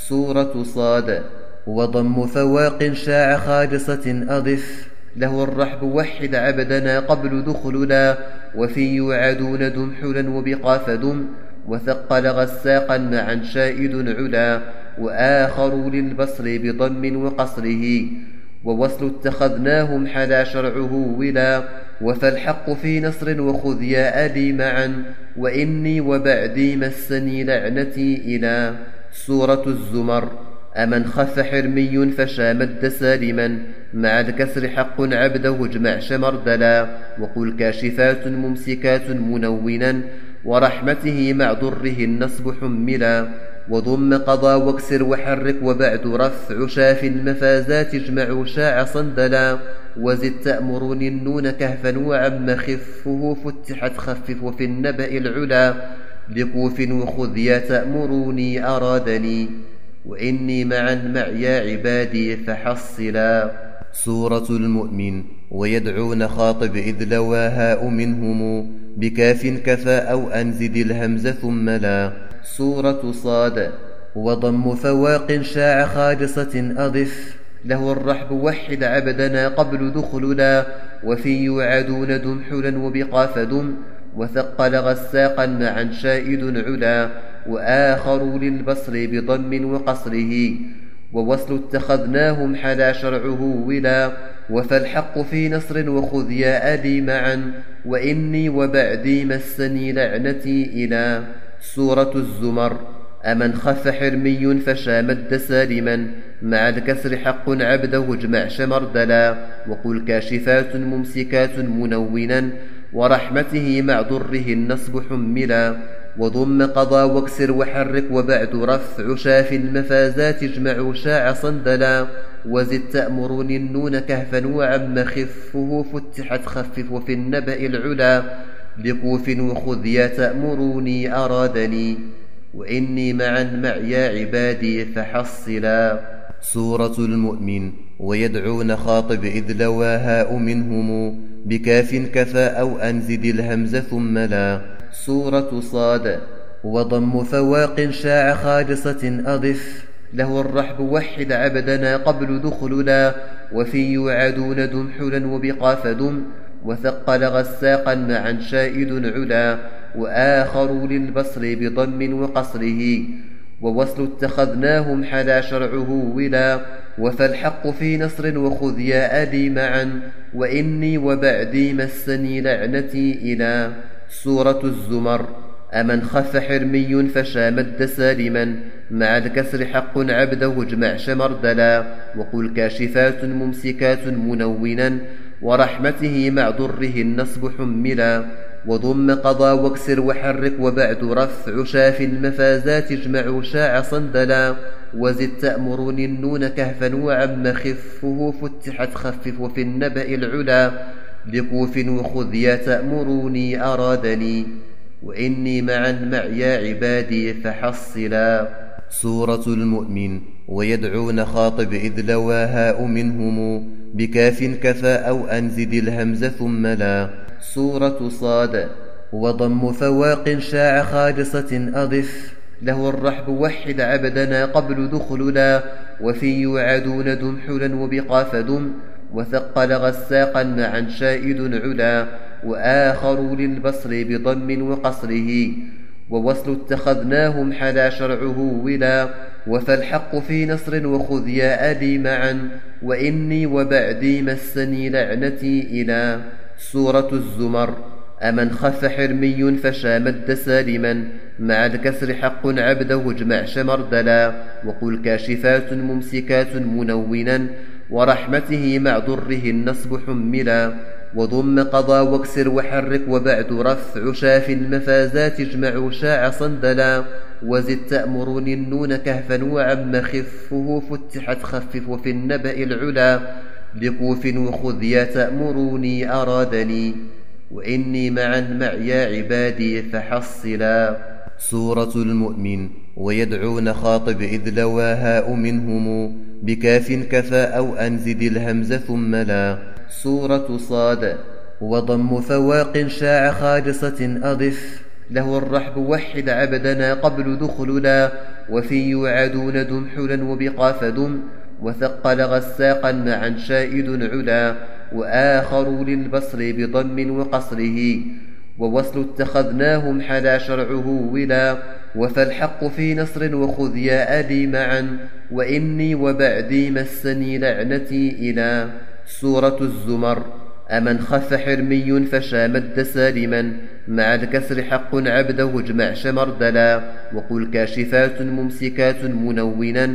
سورة صاد. وضم فواق شاع خالصة أضف له الرحب وحد عبدنا قبل دخلنا وفي يوعدون دم حلا وبقاف دم وثقل غساقا معا شائد علا وآخر للبصر بضم وقصره ووصل اتخذناهم حلا شرعه ولا وفالحق في نصر وخذ يا ألي معا وإني وبعدي مسني لعنتي إلى. سورة الزمر. أمن خف حرمي فشا مد سالما مع الكسر حق عبده اجمع شمردلا وقل كاشفات ممسكات منونا ورحمته مع ضره النصب حملا وضم قضى واكسر وحرك وبعد رفع شاف المفازات اجمع شاع صندلا وزد تأمرون النون كهفا وعم خفه فتحت خفف وفي النبأ العلا لكوف وخذ يا تأمروني أرادني وإني معا معي عبادي فحصلا. سورة المؤمن. ويدعون خاطب إذ لوا هاء منهم بكاف كفى أو أنزد الهمز ثم لا. سورة صاد. وضم فواق شاع خالصة أضف له الرحب وحد عبدنا قبل دخلنا وفي يوعدون دم حلا وبقاف دم وثقل غساقا معا شائد علا وآخر للبصر بضم وقصره ووصل اتخذناهم حلا شرعه ولا وفالحق في نصر وخذ يا ألي معا وإني وبعدي مسني لعنتي إلى. سورة الزمر. أمن خف حرمي فشا مد سالما مع الكسر حق عبده اجمع شمردلا وقل كاشفات ممسكات منونا ورحمته مع ضره النصب حملا وضم قضى واكسر وحرك وبعد رفع شاف المفازات اجمع شاع صندلا وزد تأمرون النون كهفا وعم خفه فتحت خفف وفي النبأ العلا لكوف وخذ يا تأمروني أرادني وإني معا معي عبادي فحصلا. سورة المؤمن. ويدعون خاطب إذ لوا هاء منهم بكاف كفى أو أنزد الهمز ثم لا. سورة صاد. وضم فواق شاع خالصة أضف له الرحب وحد عبدنا قبل دخلنا وفي يوعدون دم حلا وبقاف دم وثقل غساقا معا شائد علا وآخر للبصر بضم وقصره ووصل اتخذناهم حلا شرعه ولا وفالحق في نصر وخذ يا ألي معا وإني وبعدي مسني لعنتي إلى. سورة الزمر. أمن خف حرمي فشا مد سالما مع الكسر حق عبده اجمع شمردلا وقل كاشفات ممسكات منونا ورحمته مع ضره النصب حملا وضم قضى واكسر وحرك وبعد رفع شاف المفازات اجمع شاع صندلا وزد تأمرون النون كهفا وعم خفه فتحت خفف وفي النبأ العلا لكوف وخذ يا تأمروني أرادني وإني معا معي عبادي فحصلا. سورة المؤمن. ويدعون خاطب إذ لوا هاء منهم بكاف كفى أو أنزد الهمز ثم لا. سورة صاد. وضم فواق شاع خالصة أضف له الرحب وحد عبدنا قبل دخلنا وفي يوعدون دم حلا وبقاف دم وثقل غساقا معا شائد علا وآخر للبصر بضم وقصره ووصل اتخذناهم حلا شرعه ولا وفالحق في نصر وخذ يا ألي معا وإني وبعدي مسني لعنتي إلى. سورة الزمر. أمن خف حرمي فشا مد سالما مع الكسر حق عبده اجمع شمردلا وقل كاشفات ممسكات منونا ورحمته مع ضره النصب حملا وضم قضى واكسر وحرك وبعد رفع شاف المفازات اجمع شاع صندلا وزد تأمرون النون كهفا وعم خفه فتحت خفف وفي النبأ العلا لكوف وخذ يا تأمروني أرادني وإني معا معي عبادي فحصلا. سورة المؤمن. ويدعون خاطب إذ لوا هاء منهم بكاف كفى أو أنزد الهمز ثم لا. سورة صاد. وضم فواق شاع خالصة أضف له الرحب وحد عبدنا قبل دخلنا وفي يوعدون دمحلا وبقاف دم وثقل غساقا معا شائد علا وآخر للبصر بضم وقصره ووصل اتخذناهم حلا شرعه ولا وفالحق في نصر وخذ يا ألي معا وإني وبعدي مسني لعنتي إلى سورة الزمر. أمن خف حرمي فشا مد سالما مع الكسر حق عبده اجمع شمردلا وقل كاشفات ممسكات منونا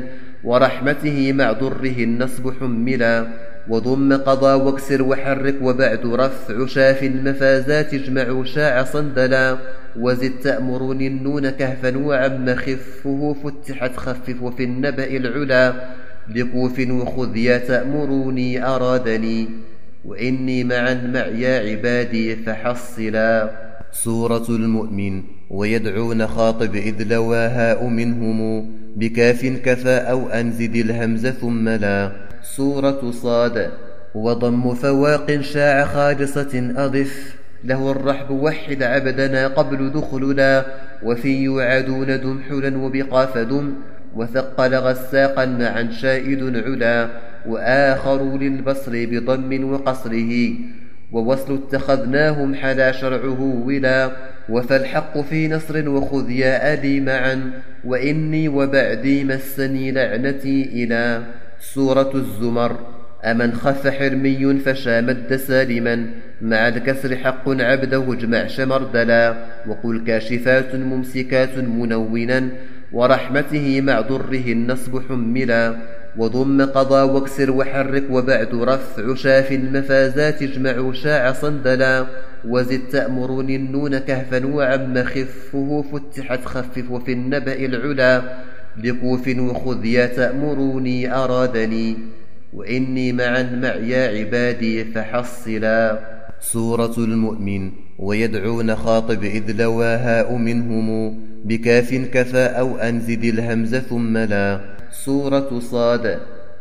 ورحمته مع ضره النصب حملا وضم قضى واكسر وحرك وبعد رفع شاف المفازات اجمع شاع صندلا وزد تأمرون النون كهفا وعم خفه فتحت خفف وفي النبأ العلا لكوف وخذ يا تأمروني أرادني وإني معا يا عبادي فحصلا. سورة المؤمن. ويدعون خاطب إذ لوى هاء منهم بكاف كفى أو أنزد الهمز ثم لا. سورة صاد. وضم فواق شاع خالصة أضف له الرحب وحد عبدنا قبل دخلنا وفي يوعدون دمحلا وبقاف دم وثقل غساقا معا شائد علا وآخر للبصر بضم وقصره ووصل اتخذناهم حلا شرعه ولا وفالحق في نصر وخذ يا ألي معا وإني وبعدي مسني لعنتي إلى سورة الزمر. أمن خف حرمي فشا مد سالما مع الكسر حق عبده اجمع شمردلا وقل كاشفات ممسكات منونا ورحمته مع ضره النصب حملا وضم قضى واكسر وحرك وبعد رفع شاف المفازات اجمع شاع صندلا وزد تأمرون النون كهفا وعم خفه فتحت خفف وفي النبأ العلا لكوف وخذ يا تأمروني أرادني وإني معا يا عبادي فحصلا. سورة المؤمن. ويدعون خاطب إذ لوى هاء منهم بكاف كفى أو أنزد الهمز ثم لا. سورة صاد.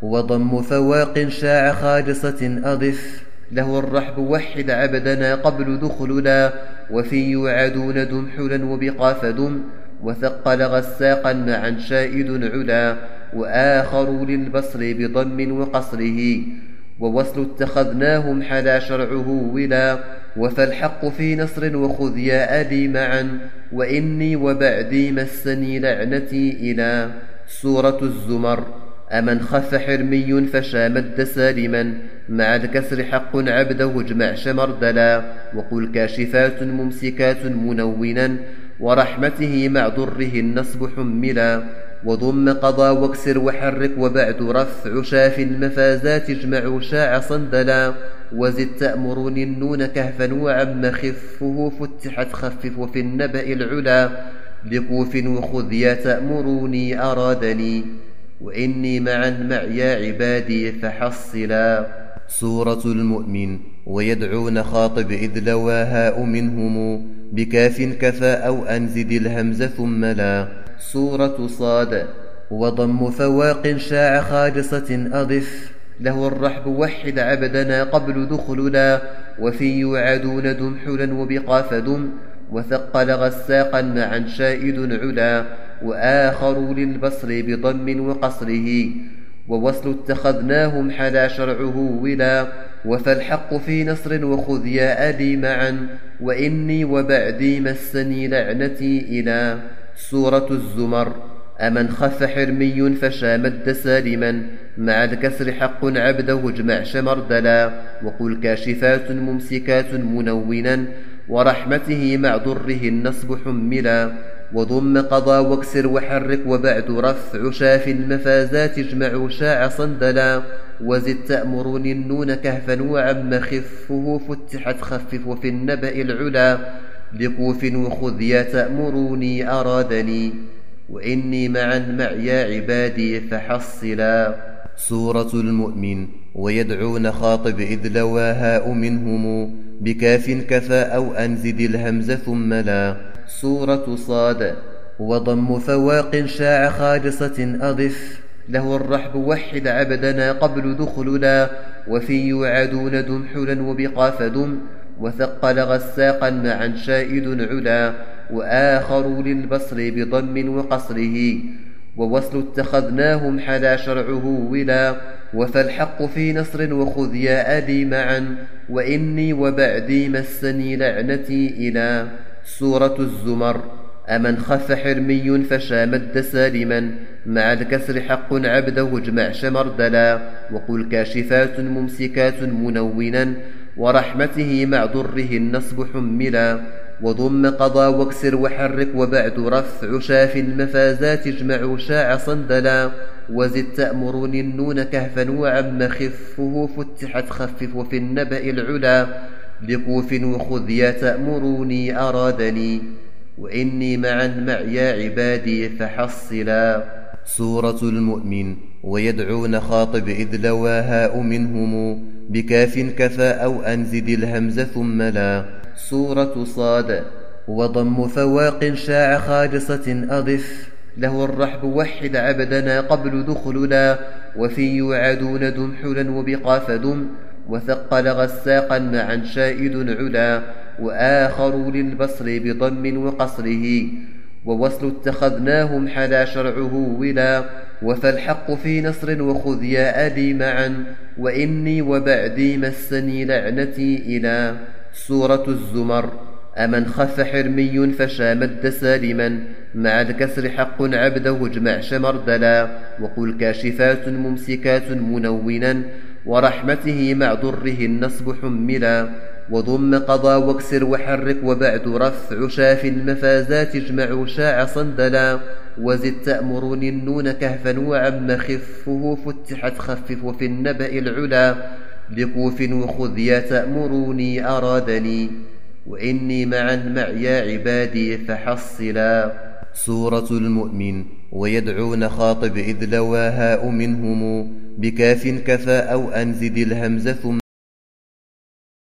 وضم فواق شاع خالصة أضف له الرحب وحد عبدنا قبل دخلنا وفي يوعدون دمحلا وبقاف دم وثقل غساقا معا شائد علا وآخر للبصر بضم وقصره ووصل اتخذناهم حلا شرعه ولا وفالحق في نصر وخذ يا ألي معا وإني وبعدي مسني لعنتي إلى سورة الزمر. أمن خف حرمي فشا مد سالما مع الكسر حق عبده اجمع شمردلا وقل كاشفات ممسكات منونا ورحمته مع ضره النصب حملا وضم قضى واكسر وحرك وبعد رفع شاف المفازات اجمع شاع صندلا وزد تأمرون النون كهفا وعم خفه فتحت خفف وفي النبأ العلا لكوف وخذ يا تأمروني أرادني وإني معا يا عبادي فحصلا. سورة المؤمن. ويدعون خاطب إذ لوى هاء منهم بكاف كفى أو أنزد الهمز ثم لا. سورة صاد. وضم فواق شاع خالصة أضف له الرحب وحد عبدنا قبل دخلنا وفي يوعدون دمحلا وبقاف دم وثقل غساقا معا شائد علا وآخر للبصر بضم وقصره ووصل اتخذناهم حلا شرعه ولا وفالحق في نصر وخذ يا ألي معا وإني وبعدي مسني لعنتي إلى سورة الزمر. أمن خف حرمي فشا مد سالما مع الكسر حق عبده اجمع شمردلا وقل كاشفات ممسكات منونا ورحمته مع ضره النصب حملا وضم قضى واكسر وحرك وبعد رفع شاف المفازات اجمع شاع صندلا وزد تأمرون النون كهفا وعم خفه فتحت خفف وفي النبأ العلا لكوف وخذ يا تأمروني أرادني وإني معا يا عبادي فحصلا. سورة المؤمن. ويدعون خاطب إذ لوى هاء منهم بكاف كفى أو أنزد الهمز ثم لا. سورة صاد. وضم فواق شاع خالصة أضف له الرحب وحد عبدنا قبل دخلنا وفي يوعدون دمحلا وبقاف دم وثقل غساقا معا شائد علا وآخر للبصر بضم وقصره ووصل اتخذناهم حلا شرعه ولا وفالحق في نصر وخذ يا أبي معا وإني وبعدي مسني لعنتي إلى. سورة الزمر. أمن خف حرمي فشا مد سالما مع الكسر حق عبده اجمع شمردلا وقل كاشفات ممسكات منونا ورحمته مع ضره النصب حملا وضم قضى واكسر وحرك وبعد رفع شاف المفازات اجمع شاع صندلا وزد تأمرني النون كهفا وعم خفه فتحت خفف وفي النبأ العلا لكوف وخذ يا تأمروني أرادني وإني معا معي عبادي فحصلا. سورة المؤمن. ويدعون خاطب إذ لوى هاء منهم بكاف كفى أو أنزد الهمز ثم لا. سورة صاد. وضم فواق شاع خالصة أضف له الرحب وحد عبدنا قبل دخلنا وفي يوعدون دم حلا وبقاف دم وثقل غساقا معا شائد علا وآخر للبصر بضم وقصره ووصل اتخذناهم حلا شرعه ولا وفالحق في نصر وخذ يا أبي معا وإني وبعدي مسني لعنتي إلى. سورة الزمر. أمن خف حرمي فشا مد سالما مع الكسر حق عبده اجمع شمردلا وقل كاشفات ممسكات منونا ورحمته مع ضره النصب حملا وضم قضى واكسر وحرك وبعد رفع شاف المفازات اجمع شاع صندلا وزد تأمرني النون كهفا وعم خفه فتحت خفف وفي النبأ العلا لكوف وخذ يا تأمروني أرادني وإني معا معي عبادي فحصلا. سورة المؤمن. ويدعون خاطب إذ لوى هاء منهم بكاف كفى أو أنزد الهمز ثم